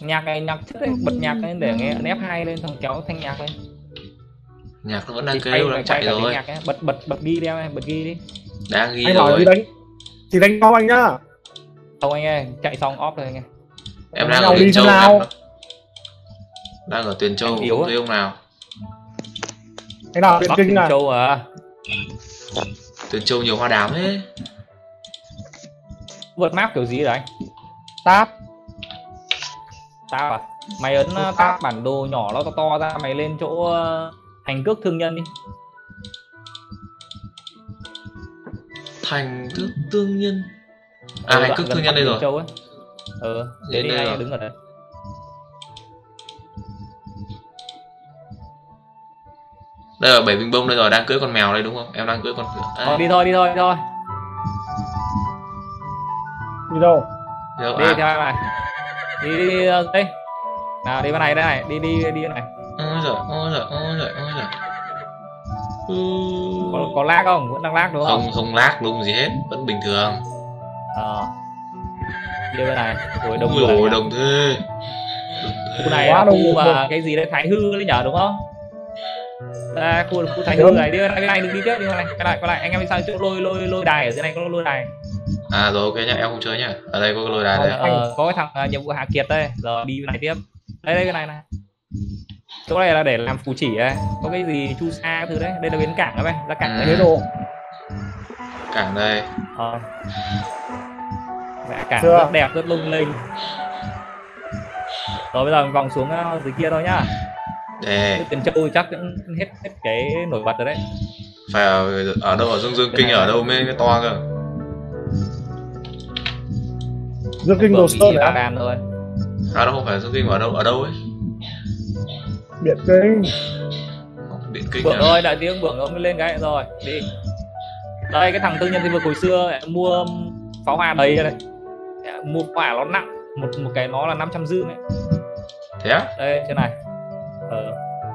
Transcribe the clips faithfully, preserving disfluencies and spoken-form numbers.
nhạc này nhạc chất ấy, bật nhạc lên để nghe ép hai lên thằng kéo thanh nhạc lên. Nhạc nó vẫn đang kêu đang chạy rồi. Bật bật bật ghi đi em, bật ghi đi. Đang ghi anh rồi. Anh đánh thì đánh nhau anh nhá. Không anh ơi, chạy xong off rồi anh ơi. Em đang ở Tuyền Châu nào? Đang ở Tuyền Châu, không thấy ông nào. Anh nào Tuyền Kinh này. Châu à. Tuyền Châu nhiều hoa đám ấy. Vượt map kiểu gì đấy anh? Táp. Táp à? Mày ấn táp bản đồ nhỏ nó to to ra, mày lên chỗ thành cước thương nhân đi. Thành cước thương nhân. À, ừ, thành cước thương nhân đây rồi. Châu ấy. Ừ, lên đây rồi. Đứng ở đây. Đây là bảy bình bông đây rồi, đang cưỡi con mèo đây đúng không? Em đang cưỡi con à. Ờ, đi thôi, đi thôi, đi thôi. Đi đâu? Đi, đâu? Đi à. Theo em này. Đi đi đi đây. Nào đi bên này đây này, đi đi đi bên này. Ôi giời, ôi giời, ôi giời, ôi giời. Ừ. Có, có lag không? Vẫn đang lag đúng không? Không, không lag luôn gì hết, vẫn bình thường. Ờ. Đi bên này, rồi đông người. Ui đồng thế. Khu này là khu mà cái gì đấy Thái Hư đấy nhở đúng không? Đây, khu khu Thái Hư này, đi bên này, bên này đừng đi tiếp, đi bên này. Cái này, cái này anh em sang chỗ lôi lôi lôi đài ở dưới này có lôi đài. À rồi ok nhá, em không chơi nhá. Ở đây có cái lôi đài đây. Ờ, có cái thằng uh, nhiệm vụ Hạ Kiệt đây, rồi đi bên này tiếp. Đây đây cái này này. Chỗ này là để làm phù chỉ ấy. Có cái gì chu sa thứ đấy, đây là bến cảng đó đây, ra cảng ừ. đấy đồ. Cảng đây. Ờ. Mẹ cảng Chưa. Rất đẹp, rất lung linh. Rồi bây giờ mình vòng xuống uh, dưới kia thôi nhá. Để Tiền Châu chắc cũng hết hết cái nổi bật rồi đấy. Phải ở, ở đâu ở Dương Dương Kinh ở đâu mới cái to cơ. Dương Kinh Đồ Sơn à? Đàn thôi. À đâu không phải Dương Kinh ở đâu ở đâu ấy. Điện Kinh. Điện Kinh. Bưởng thôi, đại tiếng Bưởng nó mới lên cái rồi, đi. Đây cái thằng tư nhân thì vừa hồi xưa mua pháo hoa đầy đây. Mua pháo hoa nó nặng, một một cái nó là năm trăm dương ấy. Thế á? Đây trên này. Ờ.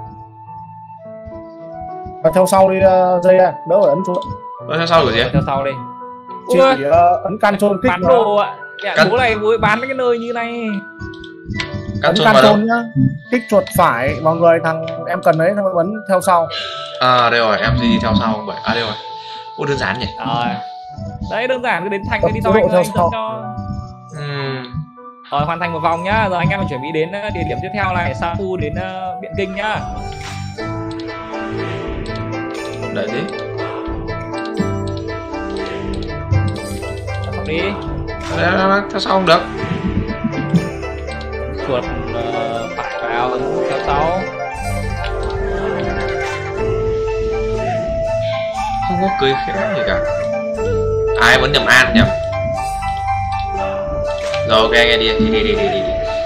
Và theo sau đi uh, dây à, đỡ phải ấn chuột. Ờ, theo sau rồi gì? Theo sau đi. Chỉ uh, ấn can trôn kích bán đồ ạ. Can... Bố này bố bán cái nơi như này. Ấn can trôn nhá. Kích chuột phải vào người thằng em cần đấy, thằng ấn theo sau. À đây rồi, em đi theo sau không vậy? À đây rồi. Ô đơn giản nhỉ? Rồi. Đấy đơn giản, cứ đến thành cái đi thôi anh ơi, cho. Ừm. Rồi hoàn thành một vòng nhá, rồi anh em mình chuẩn bị đến địa điểm tiếp theo này, Sa Phu đến uh, Biện Kinh nhá. Đợi đi. Đi. Đấy, theo sau không được. Chuột uh, phải vào theo sau. Không có cười khẽ gì cả. Ai à, vẫn nhầm An nhầm. Rồi ok nghe đi đi đi đi đi đi.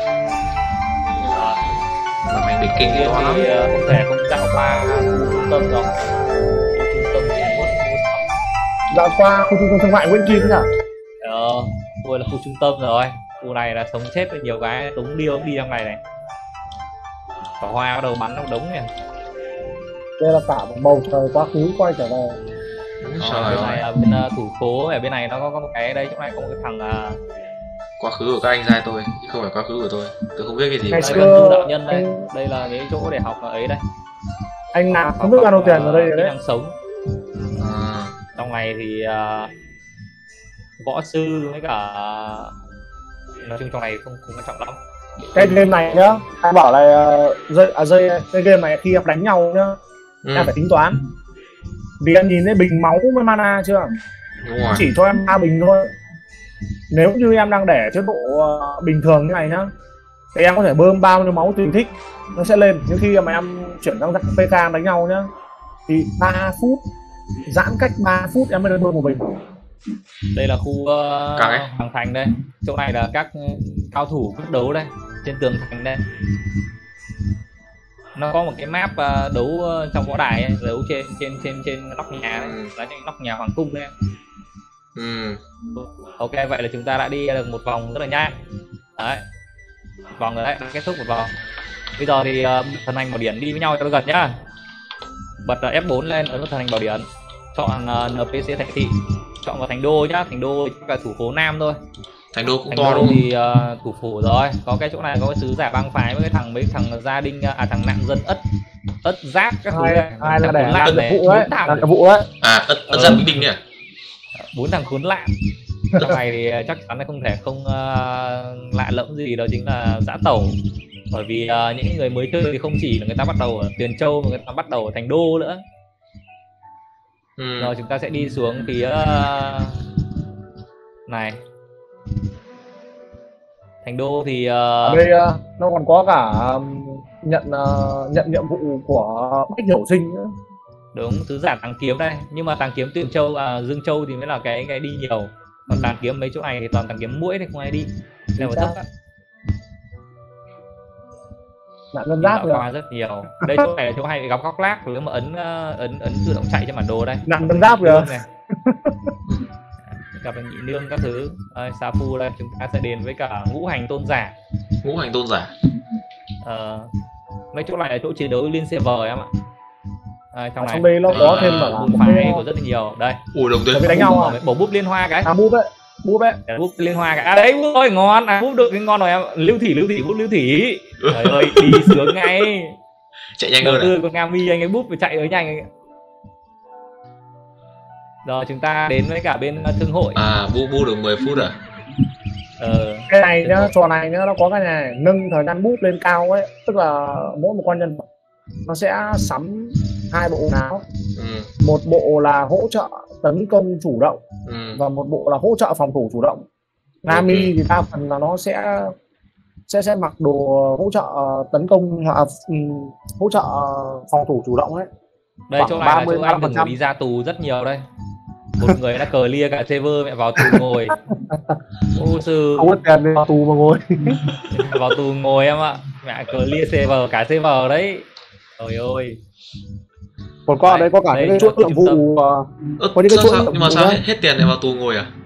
Mà mày bị kinh thì quá. Thì uh, không thể không dạo qua trung tâm rồi. Trung tâm thì mất. Dạo qua khu trung tâm thương mại Nguyễn Kim nhỉ? Ờ, tôi là khu trung tâm rồi. Khu này là sống chết với nhiều cái đúng đi không đi trong này này. Có hoa bắt đầu bắn nó đống nhỉ. Đây là cả một bầu trời quá khứ quay trở về. Ờ, bên này ở bên uh, thủ phố ở bên này nó có, có một cái đây, chỗ này có một cái thằng uh... quá khứ của các anh trai tôi chứ không phải quá khứ của tôi. Tôi không biết cái gì. Ngày xưa đạo nhân đây, anh... đây là cái chỗ để học ở ấy đây. Anh nào không biết bao nhiêu tiền ở đây rồi đấy. Đang sống. À. Trong này thì uh, võ sư với cả nói chung trong này không không quan trọng lắm. Cái game này nhá, anh bảo là uh, dây à dây cái game này khi em đánh nhau nhá, ừ. em phải tính toán. Vì em nhìn thấy bình máu với mana chưa? Đúng rồi. Chỉ cho em ba bình thôi. Nếu như em đang để chế độ uh, bình thường như này nhá, thì em có thể bơm bao nhiêu máu tùy thích nó sẽ lên. Nhưng khi mà em chuyển sang dạng pê ca đánh nhau nhá, thì ba phút giãn cách ba phút em mới được bơm một bình. Đây là khu uh, Hoàng Thành đây. Chỗ này là các cao thủ quyết đấu đây, trên tường thành đây. Nó có một cái map uh, đấu uh, trong võ đài ấy, đấu trên trên trên trên nóc nhà đấy, là trên nóc nhà hoàng cung đấy. Ừ. Ok, vậy là chúng ta đã đi được một vòng rất là nhanh. Đấy. Vòng rồi đấy, kết thúc một vòng. Bây giờ thì uh, thần hành bảo điển đi với nhau cho nó gần nhá. Bật uh, ép bốn lên, ấn vào thần hành bảo điển. Chọn uh, en pê xê thành thị. Chọn vào thành đô nhá, thành đô là thủ phố Nam thôi. Thành đô cũng Thành to đô đúng không? thì uh, thủ phủ rồi, có cái chỗ này có cái sứ giả bang phái với cái thằng mấy thằng gia đình à thằng nạn dân ất ất giáp các thứ này, hai là thằng để khốn làm nạn nhiệm này, vụ đấy, bốn thằng làm nhiệm vụ đấy. À ất ất Ừ. giáp Mỹ Đình nhỉ? bốn thằng khốn nạn. Trong này thì chắc chắn là không thể không uh, lạ lẫm gì, đó chính là Dã Tẩu. Bởi vì uh, những người mới chơi thì không chỉ là người ta bắt đầu ở Tuyền Châu mà người ta bắt đầu ở Thành Đô nữa. Ừ. Rồi chúng ta sẽ đi xuống phía uh, này. Thành Đô thì uh... ở đây uh, nó còn có cả um, nhận uh, nhận nhiệm vụ của Bách Hiểu Sinh nữa. Đúng, sứ giả Tàng Kiếm đây. Nhưng mà Tàng Kiếm Tuyền Châu, à, Dương Châu thì mới là cái cái đi nhiều. Còn Tàng Kiếm mấy chỗ này thì toàn Tàng Kiếm mũi thì không ai đi. Nên mà thấp á. Nạn dân giáp qua rất nhiều. Đây chỗ này là chỗ hay bị gặp góc lác, nếu mà ấn ấn ấn tự động chạy trên bản đồ đây. Nạn dân giáp kìa. Gặp nhị nương các thứ. Đây, Sa Phu đây, chúng ta sẽ đến với cả ngũ hành tôn giả. Ngũ hành tôn giả. Ờ, mấy chỗ này là chỗ chiến đấu liên server em ạ. À, trong, trong đây nó à, có thêm cả là bút phái của rất là nhiều đây. Ui đồng tuyến đánh nhau à? Bổ bút liên hoa cái. À bút đấy, bút đấy. Bút liên hoa cái. À đấy bút ơi ngon, à bút được cái ngon rồi em. Lưu thủy lưu thủy bút lưu thủy. Trời ơi đi sướng ngay. Chạy nhanh hơn. Từ con Nga Mi anh ấy bút phải chạy ở nhanh anh ấy. Rồi chúng ta đến với cả bên thương hội. À bu bu được mười phút à? Ờ. Cái này nhá, trò này nhá, nó có cái này nâng thời gian bút lên cao ấy, tức là mỗi một con nhân vật nó sẽ sắm hai bộ quần áo. Ừ. Một bộ là hỗ trợ tấn công chủ động, ừ. và một bộ là hỗ trợ phòng thủ chủ động. Nami okay. thì đa phần là nó sẽ sẽ sẽ mặc đồ hỗ trợ tấn công hoặc uh, hỗ trợ phòng thủ chủ động đấy. Đây chỗ này là chỗ anh đừng đi ra tù rất nhiều đây. Một người đã clear cả server mẹ vào tù ngồi. Ô sư không có tiền đi vào tù mà ngồi. Vào tù ngồi em ạ. Mẹ clear server cả server đấy. Trời ơi. Còn có ở đây có cả những cái chuỗi nhiệm vụ uh, có những cái chuỗi nhưng mà sao hết, hết tiền để vào tù ngồi à?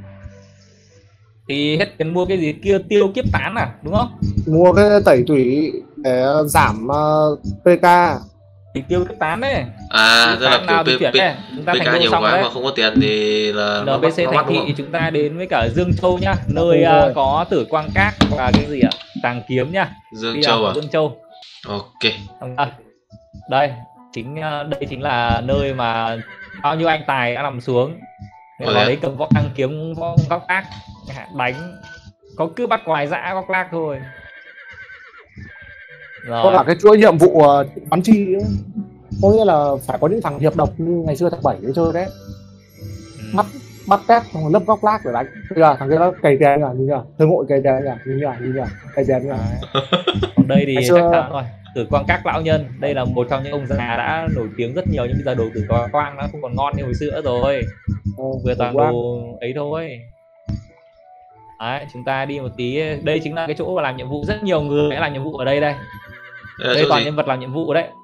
Thì hết tiền mua cái gì kia tiêu kiếp tán à đúng không? Mua cái tẩy tủy để giảm uh, pê ca. Thì tiêu kiếp tán đấy. À tức là kiểu pê ca nhiều quá mà không có tiền thì là en pê xê thành thị thì chúng ta đến với cả Dương Châu nhá, nơi uh, có Tử Quang Các và cái gì ạ? Tàng Kiếm nhá. Dương Châu à? Dương Châu. Ok. À, đây chính đây chính là nơi mà bao nhiêu anh tài đã nằm xuống để vào đấy cầm võ Tàng Kiếm võ góc ác đánh, có cứ bắt quái dã góc lác thôi. Rồi. Có cả cái chuỗi nhiệm vụ bắn chi nữa. Có nghĩa là phải có những thằng hiệp độc như ngày xưa thằng bảy để chơi đấy. Ừ. Bắt bắt tép xong rồi lấp góc lác để đánh. Bây giờ thằng kia nó cày tiền nhỉ, như nhỉ, thương hội cày tiền nhỉ, như nhỉ, như nhỉ, cày tiền nhỉ. Còn đây thì xưa... chắc chắn rồi. Tử Quang Các lão nhân, đây là một trong những ông già đã nổi tiếng rất nhiều, nhưng bây giờ đồ Tử Quang nó không còn ngon như hồi xưa rồi. Ừ, vừa toàn đồ ấy thôi. Đấy, chúng ta đi một tí. Đây chính là cái chỗ mà làm nhiệm vụ, rất nhiều người sẽ làm nhiệm vụ ở đây đây. Đây, đây toàn gì? Nhân vật làm nhiệm vụ ở đây.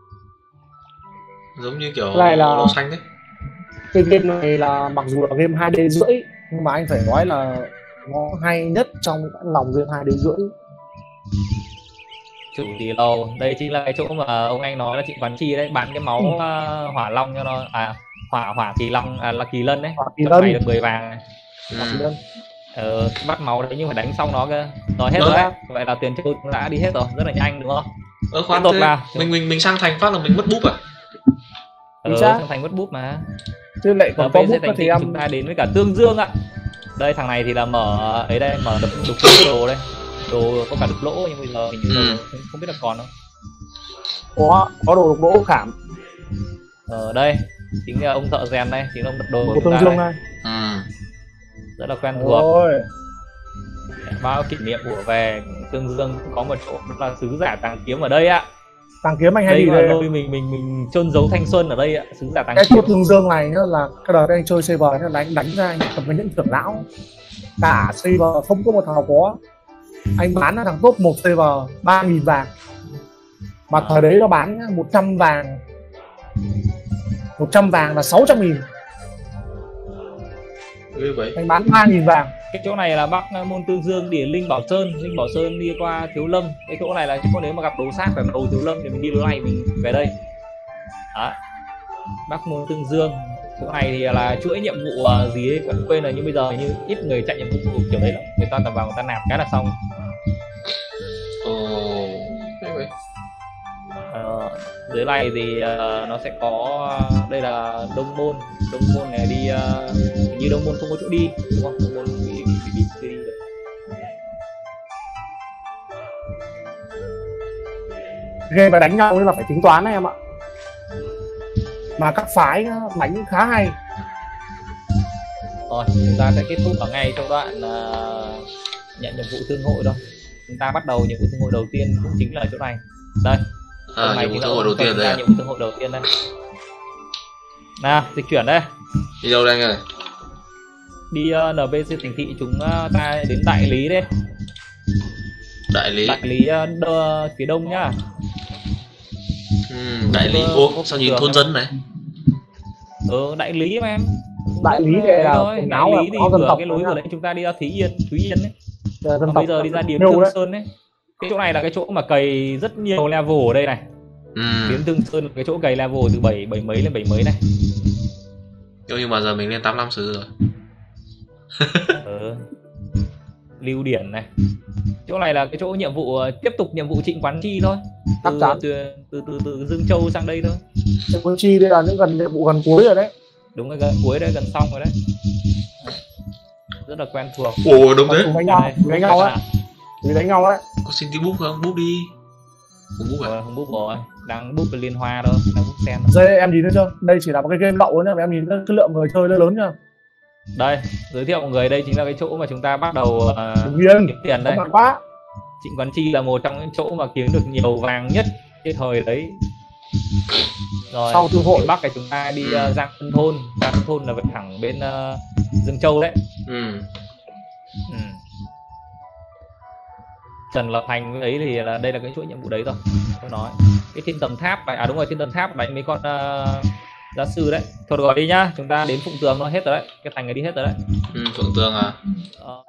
Giống như kiểu này là lô xanh đấy. Cái game này là mặc dù là game hai D rưỡi, nhưng mà anh phải nói là nó hay nhất trong lòng game hai D rưỡi. Chủ tỷ lầu, đây chính là cái chỗ mà ông anh nói là chị Quán Chi đấy, bán cái máu uh, hỏa long cho nó, à hỏa hỏa kỳ long, à là kỳ lân đấy, trong này được mười vàng này. Ừ. Ờ, bắt máu đấy nhưng phải đánh xong nó cơ. Rồi hết rồi đấy. Vậy là tiền châu cũng đã đi hết rồi, rất là nhanh đúng không? Ờ khoan thế, nào. mình mình mình sang thành phát là mình mất búp à? Ừ, sang thành mất búp mà. Chứ lại còn có búp thì em chúng ta đến với cả Tương Dương ạ. Đây thằng này thì là mở ấy đây, mở đập đục đồ đây. Đồ có cả đục lỗ nhưng bây giờ hình như ừ. không, không biết là còn không. Có có đồ đục lỗ khảm. Ở đây chính là ông thợ rèn đây, chính là ông đập đồ của Tương Dương này. Ừ. Rất là quen thuộc. Ôi. Bao kỷ niệm của về Tương Dương có một chỗ là sứ giả Tàng Kiếm ở đây ạ. Tàng Kiếm anh hay đây đi là nơi mình mình mình chôn giấu thanh xuân ở đây ạ, sứ giả Tàng cái Kiếm. Cái Tương Dương này nhá, là cái đợt anh chơi server nó đánh đánh ra anh tập với những trưởng lão. Cả server không có một thằng nào có. Anh bán là thằng top một server ba nghìn vàng. Mà thời đấy nó bán một trăm vàng. một trăm vàng là sáu trăm nghìn. Anh bán ba nghìn vàng. Cái chỗ này là Bắc môn Tương Dương, địa Linh Bảo Sơn, Linh Bảo Sơn đi qua Thiếu Lâm. Cái chỗ này là nếu mà gặp đồ sát ở đầu Thiếu Lâm thì mình đi lối này mình về đây. Đó. Bắc môn Tương Dương, chỗ này thì là chuỗi nhiệm vụ uh, gì ấy vẫn quên rồi, nhưng bây giờ như ít người chạy nhiệm vụ kiểu đấy lắm, người ta tầm vào người ta nạp cái là xong. Ồ, hay vậy. Ờ, dưới này thì uh, nó sẽ có đây là đông môn, đông môn này đi uh, như đông môn không có chỗ đi đúng không, đông môn bị bị bị, bị, bị đi được. Game mà đánh nhau nên là phải tính toán đấy em ạ, mà các phái đánh khá hay. Rồi chúng ta sẽ kết thúc ở ngay trong đoạn uh, nhận nhiệm vụ thương hội thôi. Chúng ta bắt đầu nhiệm vụ thương hội đầu tiên cũng chính là chỗ này đây. À, nhiệm vụ thương hội đầu tiên đây à? Nhiệm vụ thương hội đầu tiên đây. Nào dịch chuyển đây. Đi đâu đây anh ơi? Đi uh, en pê xê thành thị chúng uh, ta đến đại lý đây. Đại lý. Đại lý uh, đơ, phía đông nhá. Ừ, đại lý. Ô, sao nhìn thôn dân này? Ừ, đại lý mà em. Đại lý đây là quần áo, đại lý thì vừa cái lối vừa đấy chúng ta đi ra Thúy Yên, Thúy Yên đấy. Còn bây giờ đi ra Điếm Thương Sơn đấy. Cái chỗ này là cái chỗ mà cày rất nhiều level ở đây này. Ừ. Điếm Thương Sơn là cái chỗ cày level từ bảy bảy mấy lên bảy mấy này. Nhưng mà giờ mình lên tám mươi lăm sứ rồi. Ừ. Lưu điển này. Chỗ này là cái chỗ nhiệm vụ tiếp tục nhiệm vụ Trịnh Quán Chi thôi. Từ từ, từ từ từ Dương Châu sang đây thôi. Trịnh Quán Chi đây là những gần nhiệm vụ gần cuối rồi đấy. Đúng rồi, gần cuối đấy, gần xong rồi đấy. Rất là quen thuộc. Ồ, đúng đấy. Đánh nhau, đánh nhau á. Thì đánh nhau đấy. Có xin tí búp không? Búp đi. Không búp à? Rồi, không búp rồi. Đang búp về liên hoa thôi, đang búp sen. Đây em nhìn thấy chưa? Đây chỉ là một cái game lậu nhá, em nhìn cái, cái lượng người chơi nó lớn nhá. Đây, giới thiệu mọi người, đây chính là cái chỗ mà chúng ta bắt đầu uh, kiếm tiền đây. Quá. Trịnh Quán Chi là một trong những chỗ mà kiếm được nhiều vàng nhất cái thời đấy. Rồi, sau thương hội Bắc này chúng ta đi uh, Giang Tân Thôn. Giang Tân Thôn là về thẳng bên uh, Dương Châu đấy. Ừ. Ừ. Trần Lập Thành ấy thì là đây là cái chuỗi nhiệm vụ đấy thôi. Tôi nói cái thiên tầm tháp này, à đúng rồi, thiên tầm tháp đánh mấy con uh, gia sư đấy. Thôi gọi đi nhá, chúng ta đến Phụng Tường nó hết rồi đấy, cái thành này đi hết rồi đấy. Ừ, Phụng Tường à? Ờ.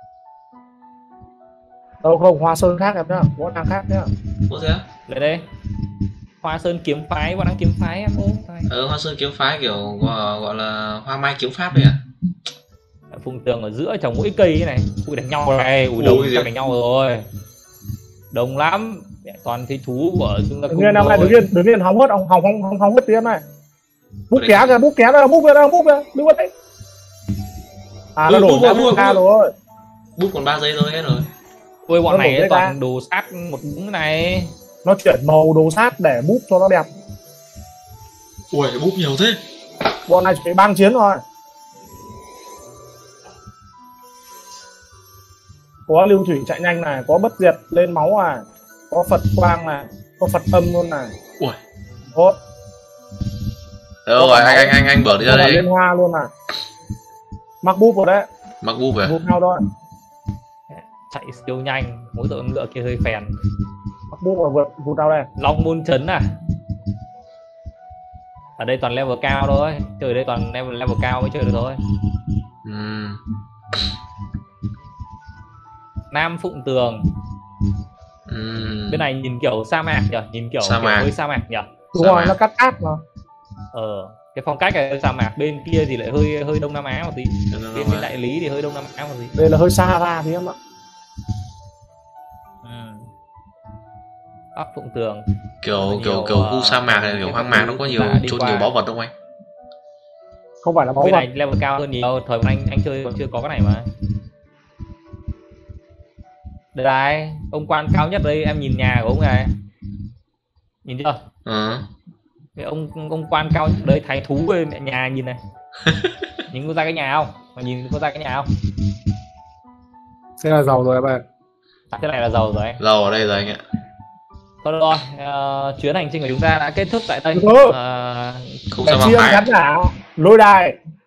Đâu không, Hoa Sơn khác em nhá, có đang khác nhá. Có thế á? Lại đây, Hoa Sơn kiếm phái, bọn đang kiếm phái em ơi. Ờ, Hoa Sơn kiếm phái kiểu gọi, gọi là hoa mai kiếm pháp đấy à? Phụng Tường ở giữa trồng mỗi cây này, ui đánh nhau này, ui đồng chắc đánh nhau rồi, đông lắm, toàn thấy thú của chúng ta. Đứng yên, này, đứng yên, đứng yên, hóng hết, hóng hóng hóng hóng hết tiếng này. Bút kéo kìa, bút kéo đây, bút kia đây, bút kia, đứng ở đấy. À, nó đổ ra rồi. Bút còn ba giây thôi hết rồi. Ôi bọn này toàn đồ sát một đúng này. Nó chuyển màu đồ sát để bút cho nó đẹp. Ui, bút nhiều thế. Bọn này chỉ băng chiến rồi. Có lưu thủy chạy nhanh này, có bất diệt lên máu này, có Phật quang này, có Phật âm luôn này. Ui. Tốt. Đâu rồi, anh anh anh anh bở đi ra đây. Lên hoa luôn này. Mắc bút vào đấy. Mắc bút về. Bút nhau thôi. Chạy siêu nhanh, mỗi tội ngựa kia hơi phèn. Mắc bút vào vượt vụt đâu đây. Long Môn Trấn à? Ở đây toàn level cao thôi, chơi ở đây toàn level level cao mới chơi được thôi. Ừ. Nam Phụng Tường. Ừ. Bên này nhìn kiểu sa mạc nhỉ, nhìn kiểu, sa kiểu mạc. hơi sa mạc nhỉ. Đúng rồi, nó cắt cát mà. Ờ, cái phong cách này hơi sa mạc, bên kia thì lại hơi hơi Đông Nam Á một tí. Bên, bên đại lý thì hơi Đông Nam Á một tí. Đây là hơi Sahara thì em ạ. Ừ. Bắc Phụng Tường. Kiểu nhiều, kiểu kiểu khu sa mạc này, kiểu hoang mạc nó có nhiều chôn nhiều báu vật không anh? Không phải là báu vật. Bên này level cao hơn nhiều, thời anh anh chơi còn chưa có cái này mà. Đây này, ông quan cao nhất đây, em nhìn nhà của ông này. Nhìn chưa? Ừ. Cái ông ông quan cao nhất đấy, thái thú về mẹ nhà nhìn này. Nhìn có ra cái nhà không? Mà nhìn có ra cái nhà không? Thế là giàu rồi em ơi. À, thế này là giàu rồi anh. Giàu ở đây rồi anh ạ. Thôi được rồi, uh, chuyến hành trình của chúng ta đã kết thúc tại đây. Ừ. Uh, Không để sao chiên mà khán giả lôi đài